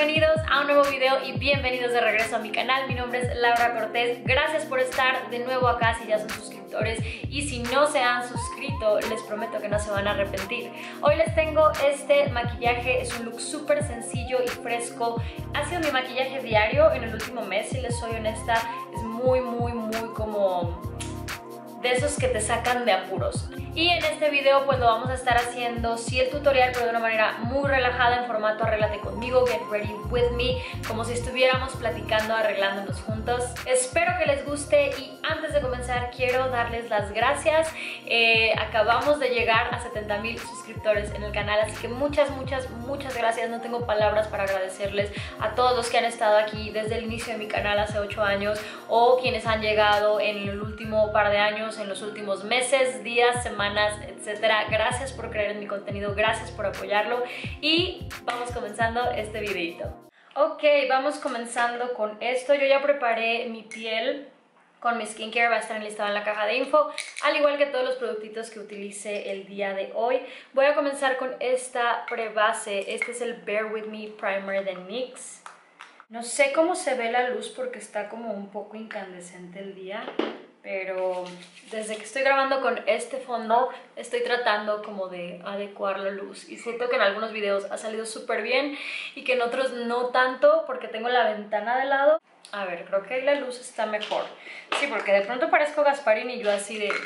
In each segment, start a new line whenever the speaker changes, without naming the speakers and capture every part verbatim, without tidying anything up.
bienvenidos a un nuevo video y bienvenidos de regreso a mi canal. Mi nombre es Laura Cortés. Gracias por estar de nuevo acá si ya son suscriptores, y si no se han suscrito, les prometo que no se van a arrepentir. Hoy les tengo este maquillaje, es un look súper sencillo y fresco. Ha sido mi maquillaje diario en el último mes, si les soy honesta. Es muy, muy, muy como de esos que te sacan de apuros. Y en este video pues lo vamos a estar haciendo sí el tutorial, pero de una manera muy relajada, en formato arréglate conmigo, get ready with me, como si estuviéramos platicando, arreglándonos juntos. Espero que les guste, y antes de comenzar quiero darles las gracias. eh, acabamos de llegar a setenta mil suscriptores en el canal, así que muchas, muchas, muchas gracias. No tengo palabras para agradecerles a todos los que han estado aquí desde el inicio de mi canal hace ocho años, o quienes han llegado en el último par de años, en los últimos meses, días, semanas, etcétera. Gracias por creer en mi contenido, gracias por apoyarlo, y vamos comenzando este videito. Ok, vamos comenzando con esto. Yo ya preparé mi piel con mi skincare, va a estar enlistado en la caja de info, al igual que todos los productitos que utilicé el día de hoy. Voy a comenzar con esta prebase. Este es el Bare With Me Primer de N Y X. No sé cómo se ve la luz porque está como un poco incandescente el día, pero desde que estoy grabando con este fondo estoy tratando como de adecuar la luz, y siento que en algunos videos ha salido súper bien y que en otros no tanto porque tengo la ventana de lado. A ver, creo que ahí la luz está mejor. Sí, porque de pronto parezco Gasparín y yo así de...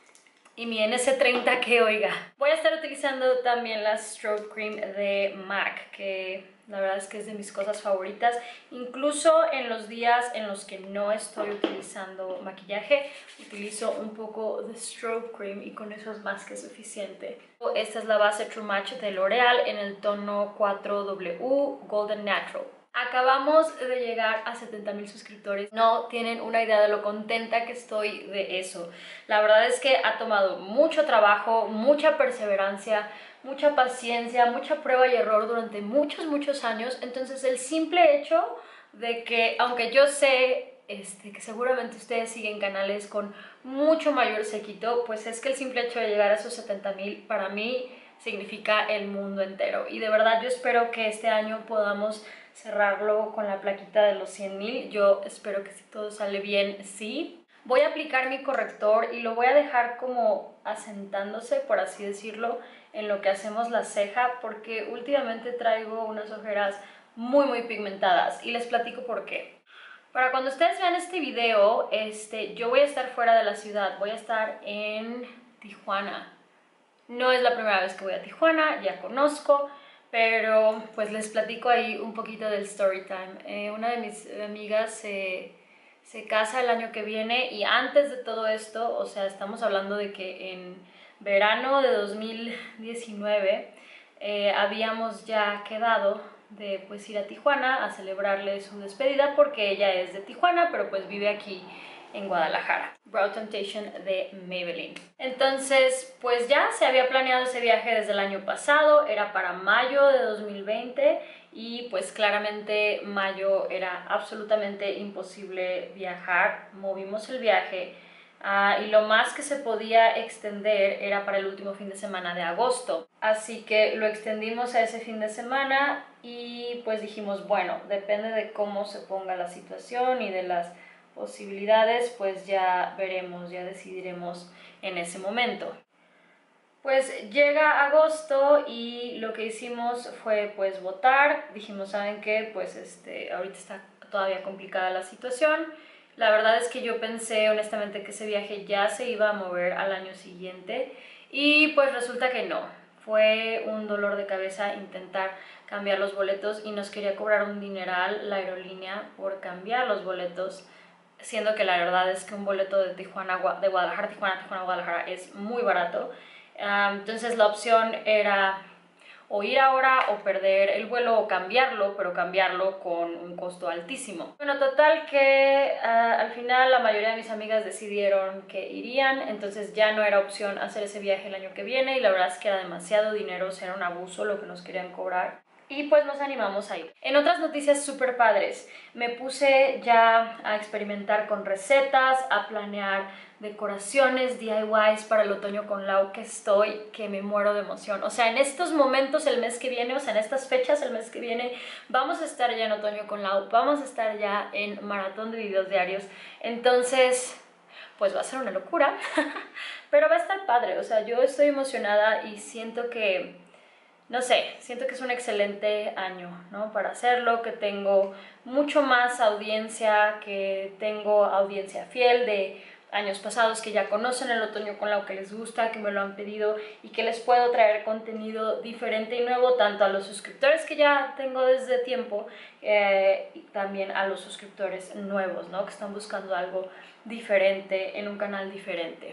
y mi N S treinta que oiga. Voy a estar utilizando también la Strobe Cream de MAC, que la verdad es que es de mis cosas favoritas. Incluso en los días en los que no estoy utilizando maquillaje, utilizo un poco de Strobe Cream y con eso es más que suficiente. Esta es la base True Match de L'Oreal en el tono cuatro W Golden Natural. Acabamos de llegar a setenta mil suscriptores. No tienen una idea de lo contenta que estoy de eso. La verdad es que ha tomado mucho trabajo, mucha perseverancia, mucha paciencia, mucha prueba y error durante muchos, muchos años. Entonces el simple hecho de que, aunque yo sé este, que seguramente ustedes siguen canales con mucho mayor séquito, pues es que el simple hecho de llegar a esos setenta mil para mí significa el mundo entero. Y de verdad yo espero que este año podamos cerrarlo con la plaquita de los cien mil. Yo espero que si todo sale bien, sí. Voy a aplicar mi corrector y lo voy a dejar como asentándose, por así decirlo, en lo que hacemos la ceja, porque últimamente traigo unas ojeras muy muy pigmentadas, y les platico por qué. Para cuando ustedes vean este video, este, yo voy a estar fuera de la ciudad, voy a estar en Tijuana. No es la primera vez que voy a Tijuana, ya conozco, pero pues les platico ahí un poquito del story time. Eh, una de mis amigas se, se casa el año que viene, y antes de todo esto, o sea, estamos hablando de que en verano de dos mil diecinueve eh, habíamos ya quedado de pues ir a Tijuana a celebrarle su despedida, porque ella es de Tijuana, pero pues vive aquí en Guadalajara. Brow Temptation de Maybelline. Entonces pues ya se había planeado ese viaje desde el año pasado, era para mayo de dos mil veinte, y pues claramente mayo era absolutamente imposible viajar. Movimos el viaje uh, y lo más que se podía extender era para el último fin de semana de agosto, así que lo extendimos a ese fin de semana, y pues dijimos, bueno, depende de cómo se ponga la situación y de las posibilidades, pues ya veremos, ya decidiremos en ese momento. Pues llega agosto y lo que hicimos fue pues votar. Dijimos, ¿saben qué? Pues este, ahorita está todavía complicada la situación. La verdad es que yo pensé honestamente que ese viaje ya se iba a mover al año siguiente, y pues resulta que no. Fue un dolor de cabeza intentar cambiar los boletos, y nos quería cobrar un dineral la aerolínea por cambiar los boletos, siendo que la verdad es que un boleto de Tijuana, de Guadalajara, Tijuana, Tijuana, Guadalajara es muy barato. Um, entonces la opción era o ir ahora o perder el vuelo, o cambiarlo, pero cambiarlo con un costo altísimo. Bueno, total que uh, al final la mayoría de mis amigas decidieron que irían, entonces ya no era opción hacer ese viaje el año que viene, y la verdad es que era demasiado dinero, o sea, era un abuso lo que nos querían cobrar. Y pues nos animamos a ir. En otras noticias súper padres, me puse ya a experimentar con recetas, a planear decoraciones, D I Ys para el otoño con Lau, que estoy, que me muero de emoción. O sea, en estos momentos el mes que viene, o sea, en estas fechas el mes que viene, vamos a estar ya en otoño con Lau, vamos a estar ya en maratón de videos diarios. Entonces, pues va a ser una locura, pero va a estar padre. O sea, yo estoy emocionada y siento que, no sé, siento que es un excelente año, ¿no? Para hacerlo, que tengo mucho más audiencia, que tengo audiencia fiel de años pasados que ya conocen el otoño con Lau, que les gusta, que me lo han pedido y que les puedo traer contenido diferente y nuevo tanto a los suscriptores que ya tengo desde tiempo eh, y también a los suscriptores nuevos, ¿no? Que están buscando algo diferente en un canal diferente.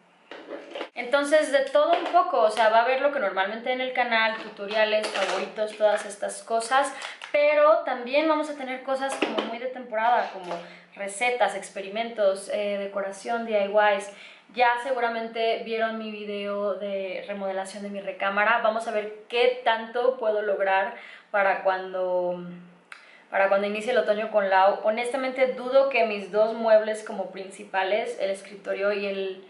Entonces, de todo un poco, o sea, va a haber lo que normalmente en el canal, tutoriales, favoritos, todas estas cosas, pero también vamos a tener cosas como muy de temporada, como recetas, experimentos, eh, decoración, D I Ys. Ya seguramente vieron mi video de remodelación de mi recámara. Vamos a ver qué tanto puedo lograr para cuando... para cuando inicie el otoño con Lau. Honestamente dudo que mis dos muebles como principales, el escritorio y el,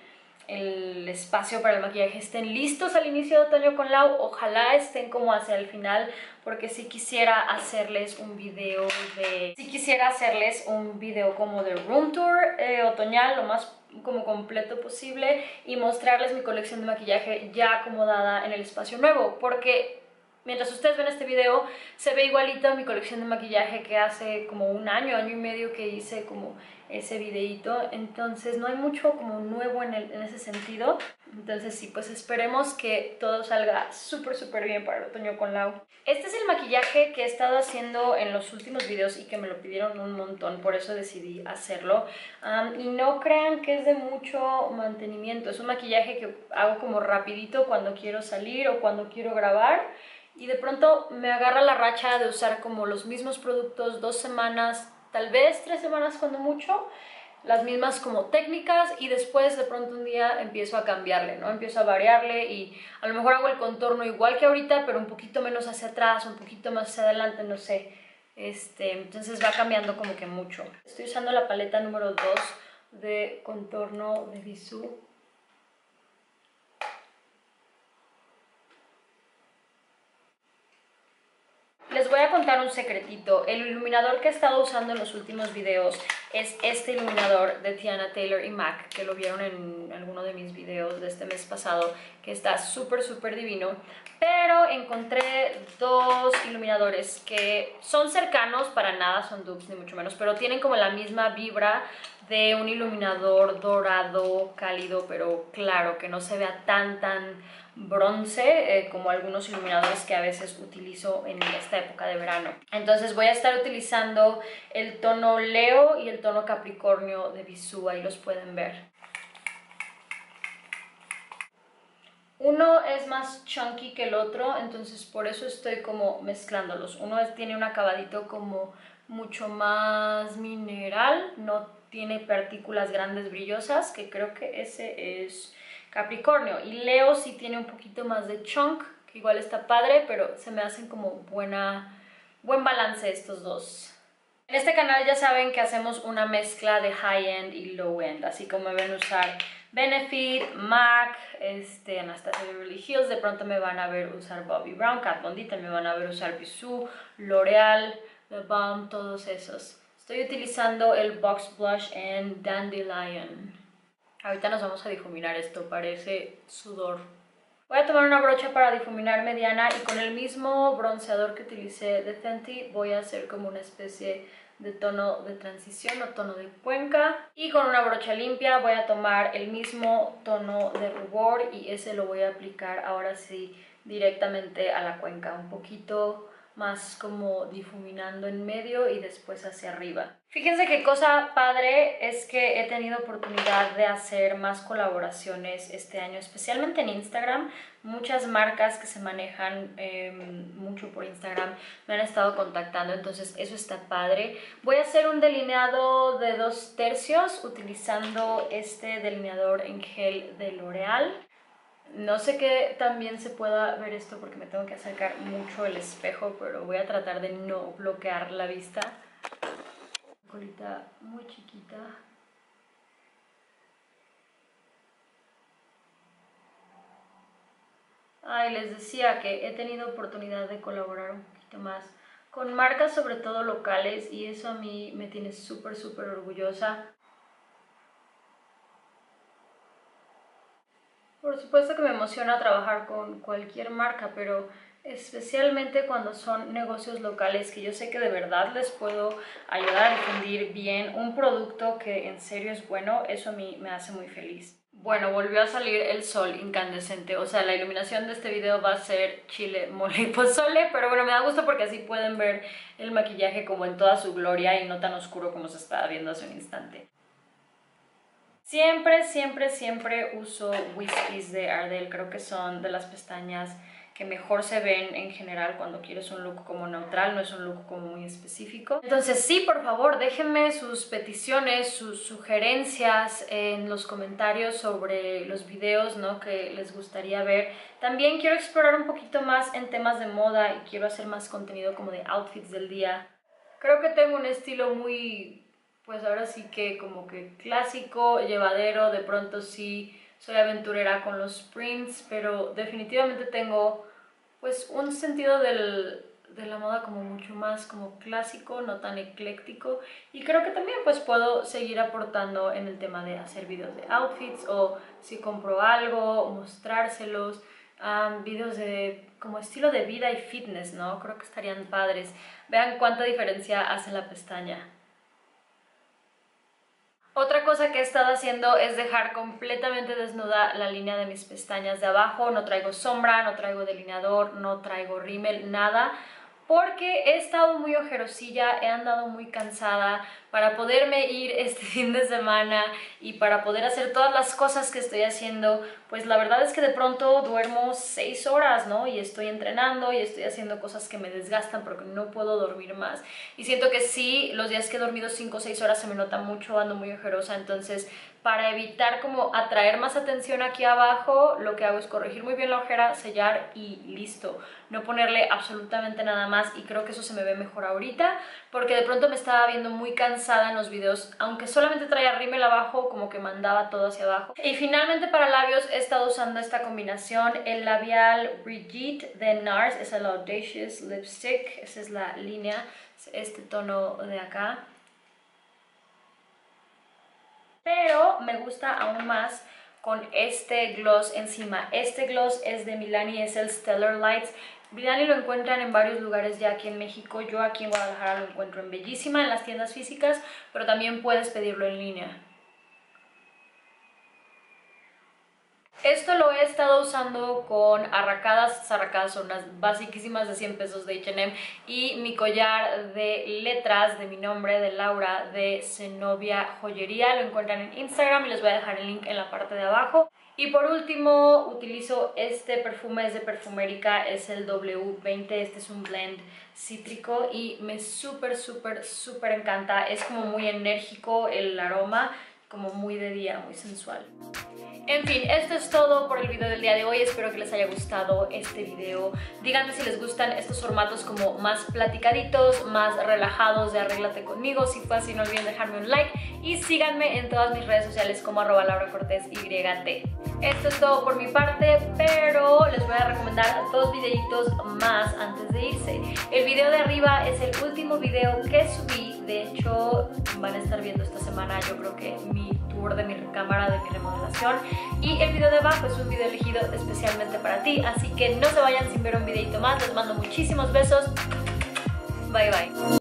el espacio para el maquillaje, estén listos al inicio de otoño con Lau. Ojalá estén como hacia el final, porque sí quisiera hacerles un video de... sí quisiera hacerles un video como de room tour eh, otoñal, lo más como completo posible, y mostrarles mi colección de maquillaje ya acomodada en el espacio nuevo, porque mientras ustedes ven este video, se ve igualito a mi colección de maquillaje que hace como un año, año y medio que hice como ese videito. Entonces no hay mucho como nuevo en, el, en ese sentido. Entonces sí, pues esperemos que todo salga súper súper bien para el otoño con Lau. Este es el maquillaje que he estado haciendo en los últimos videos y que me lo pidieron un montón, por eso decidí hacerlo. Um, y no crean que es de mucho mantenimiento, es un maquillaje que hago como rapidito cuando quiero salir o cuando quiero grabar. Y de pronto me agarra la racha de usar como los mismos productos dos semanas, tal vez tres semanas cuando mucho, las mismas como técnicas, y después de pronto un día empiezo a cambiarle, ¿no? Empiezo a variarle y a lo mejor hago el contorno igual que ahorita, pero un poquito menos hacia atrás, un poquito más hacia adelante, no sé. Este, entonces va cambiando como que mucho. Estoy usando la paleta número dos de contorno de Bisú. Les voy a contar un secretito. El iluminador que he estado usando en los últimos videos es este iluminador de Tiana Taylor y Mac, que lo vieron en alguno de mis videos de este mes pasado, que está súper súper divino. Pero encontré dos iluminadores que son cercanos, para nada son dupes ni mucho menos, pero tienen como la misma vibra de un iluminador dorado, cálido, pero claro, que no se vea tan tan bronce eh, como algunos iluminadores que a veces utilizo en esta época de verano. Entonces voy a estar utilizando el tono Leo y el tono Capricornio de Bisú, ahí los pueden ver. Uno es más chunky que el otro, entonces por eso estoy como mezclándolos. Uno es, tiene un acabadito como mucho más mineral, no tiene partículas grandes brillosas, que creo que ese es Capricornio. Y Leo sí tiene un poquito más de chunk, que igual está padre, pero se me hacen como buena, buen balance estos dos. En este canal ya saben que hacemos una mezcla de high-end y low-end, así como me ven usar Benefit, MAC, este, Anastasia Beverly Hills, de pronto me van a ver usar Bobbi Brown, Kat Von D, me van a ver usar Bisú, L'Oreal, The Balm, todos esos. Estoy utilizando el Box Blush en Dandelion. Ahorita nos vamos a difuminar esto, parece sudor. Voy a tomar una brocha para difuminar mediana y con el mismo bronceador que utilicé de Fenty voy a hacer como una especie de tono de transición o tono de cuenca. Y con una brocha limpia voy a tomar el mismo tono de rubor y ese lo voy a aplicar ahora sí directamente a la cuenca, un poquito más como difuminando en medio y después hacia arriba. Fíjense qué cosa padre es que he tenido oportunidad de hacer más colaboraciones este año, especialmente en Instagram. Muchas marcas que se manejan eh, mucho por Instagram me han estado contactando, entonces eso está padre. Voy a hacer un delineado de dos tercios utilizando este delineador en gel de L'Oreal. No sé qué también se pueda ver esto porque me tengo que acercar mucho el espejo, pero voy a tratar de no bloquear la vista. Colita muy chiquita. Ay, les decía que he tenido oportunidad de colaborar un poquito más con marcas, sobre todo locales, y eso a mí me tiene súper, súper orgullosa. Por supuesto que me emociona trabajar con cualquier marca, pero especialmente cuando son negocios locales que yo sé que de verdad les puedo ayudar a difundir bien un producto que en serio es bueno, eso a mí me hace muy feliz. Bueno, volvió a salir el sol incandescente, o sea, la iluminación de este video va a ser chile, mole y pozole, pero bueno, me da gusto porque así pueden ver el maquillaje como en toda su gloria y no tan oscuro como se estaba viendo hace un instante. Siempre, siempre, siempre uso Whiskies de Ardell, creo que son de las pestañas que mejor se ven en general cuando quieres un look como neutral, no es un look como muy específico. Entonces sí, por favor, déjenme sus peticiones, sus sugerencias en los comentarios sobre los videos, ¿no?, que les gustaría ver. También quiero explorar un poquito más en temas de moda y quiero hacer más contenido como de outfits del día. Creo que tengo un estilo muy, pues ahora sí que como que clásico, llevadero, de pronto sí soy aventurera con los prints, pero definitivamente tengo pues un sentido del, de la moda como mucho más como clásico, no tan ecléctico, y creo que también pues puedo seguir aportando en el tema de hacer videos de outfits o si compro algo, mostrárselos, um, videos de como estilo de vida y fitness, ¿no? Creo que estarían padres. Vean cuánta diferencia hace la pestaña. Otra cosa que he estado haciendo es dejar completamente desnuda la línea de mis pestañas de abajo. No traigo sombra, no traigo delineador, no traigo rímel, nada, porque he estado muy ojerosilla, he andado muy cansada para poderme ir este fin de semana y para poder hacer todas las cosas que estoy haciendo. Pues la verdad es que de pronto duermo seis horas, ¿no? Y estoy entrenando y estoy haciendo cosas que me desgastan porque no puedo dormir más. Y siento que sí, los días que he dormido cinco o seis horas se me nota mucho, ando muy ojerosa, entonces para evitar como atraer más atención aquí abajo, lo que hago es corregir muy bien la ojera, sellar y listo. No ponerle absolutamente nada más, y creo que eso se me ve mejor ahorita, porque de pronto me estaba viendo muy cansada en los videos, aunque solamente traía rímel abajo, como que mandaba todo hacia abajo. Y finalmente para labios he estado usando esta combinación, el labial Brigitte de NARS, es el Audacious Lipstick, esa es la línea, este tono de acá. Pero me gusta aún más con este gloss encima. Este gloss es de Milani, es el Stellar Lights. Milani lo encuentran en varios lugares ya aquí en México. Yo aquí en Guadalajara lo encuentro en Bellísima, en las tiendas físicas, pero también puedes pedirlo en línea. Esto lo he estado usando con arracadas, estas arracadas son unas basiquísimas de cien pesos de H and M, y mi collar de letras de mi nombre, de Laura, de Zenobia Joyería, lo encuentran en Instagram y les voy a dejar el link en la parte de abajo. Y por último utilizo este perfume, es de Perfumerica, es el W veinte, este es un blend cítrico y me súper súper súper encanta, es como muy enérgico el aroma, como muy de día, muy sensual. En fin, esto es todo por el video del día de hoy. Espero que les haya gustado este video. Díganme si les gustan estos formatos como más platicaditos, más relajados de arréglate conmigo. Si fue así, no olviden dejarme un like y síganme en todas mis redes sociales como arroba Laura Cortés Y T. Esto es todo por mi parte, pero les voy a recomendar dos videitos más antes de irse. El video de arriba es el último video que subí. De hecho, van a estar viendo esta semana, yo creo que mi tour de mi recámara, de mi remodelación. Y el video de abajo es un video elegido especialmente para ti, así que no se vayan sin ver un videito más. Les mando muchísimos besos. Bye bye.